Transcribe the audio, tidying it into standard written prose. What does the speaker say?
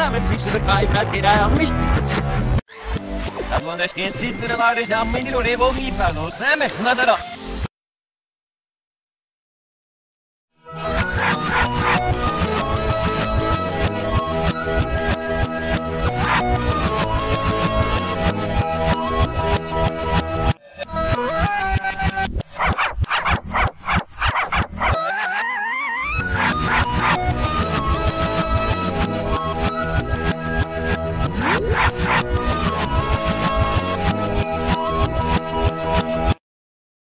Samet sich the guy that get out me. I'm gonna stand sit to the largest now many or ever me, Samet, not at all.